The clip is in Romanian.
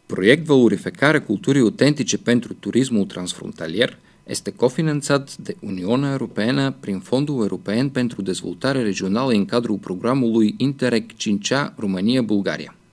Proiect Valorificarea culturii autentice pentru turismul transfrontalier este cofinanțat de Uniunea Europeană prin Fondul European pentru Dezvoltare Regională în cadrul programului Interreg 5A România-Bulgaria.